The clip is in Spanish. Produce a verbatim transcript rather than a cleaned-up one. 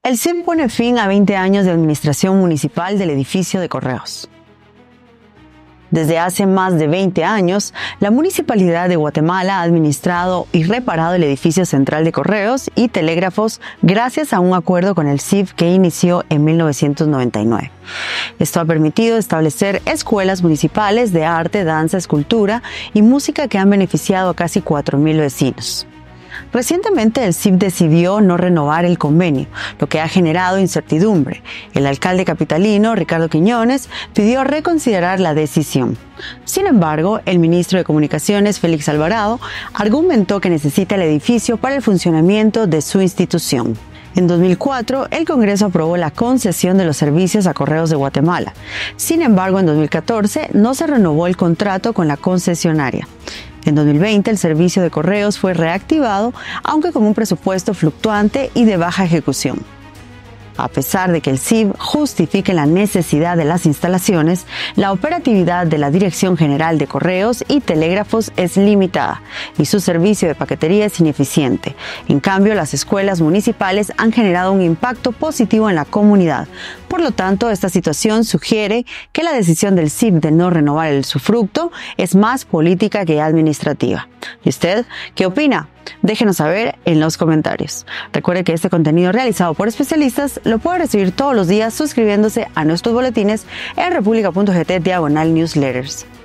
El C I M pone fin a veinte años de administración municipal del edificio de Correos. Desde hace más de veinte años, la Municipalidad de Guatemala ha administrado y reparado el edificio central de Correos y Telégrafos gracias a un acuerdo con el C I F que inició en mil novecientos noventa y nueve. Esto ha permitido establecer escuelas municipales de arte, danza, escultura y música que han beneficiado a casi cuatro mil vecinos. Recientemente el C I F decidió no renovar el convenio, lo que ha generado incertidumbre. El alcalde capitalino, Ricardo Quiñones, pidió reconsiderar la decisión. Sin embargo, el ministro de Comunicaciones, Félix Alvarado, argumentó que necesita el edificio para el funcionamiento de su institución. En dos mil cuatro, el Congreso aprobó la concesión de los servicios a Correos de Guatemala. Sin embargo, en dos mil catorce no se renovó el contrato con la concesionaria. En dos mil veinte, el servicio de correos fue reactivado, aunque con un presupuesto fluctuante y de baja ejecución. A pesar de que el C I V justifique la necesidad de las instalaciones, la operatividad de la Dirección General de Correos y Telégrafos es limitada y su servicio de paquetería es ineficiente. En cambio, las escuelas municipales han generado un impacto positivo en la comunidad. Por lo tanto, esta situación sugiere que la decisión del C I V de no renovar el usufructo es más política que administrativa. ¿Y usted qué opina? Déjenos saber en los comentarios. Recuerde que este contenido realizado por especialistas lo puede recibir todos los días suscribiéndose a nuestros boletines en república punto gt diagonal newsletters.